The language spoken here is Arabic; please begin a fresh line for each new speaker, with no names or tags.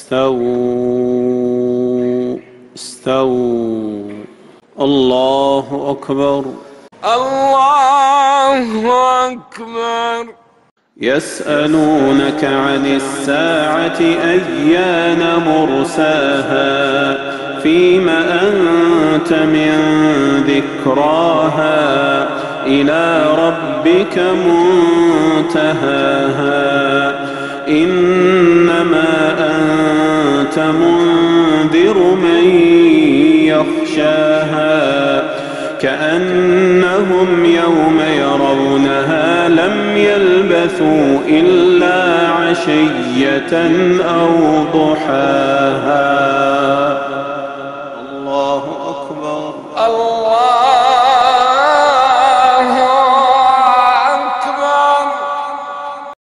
استووا استووا. الله أكبر.
الله أكبر.
يسألونك عن الساعة أيان مرساها فيم أنت من ذكراها إلى ربك منتهاها إنما أنت منذر من يخشاها كأنهم يوم يرونها لم يلبثوا إلا عشية أو ضحاها.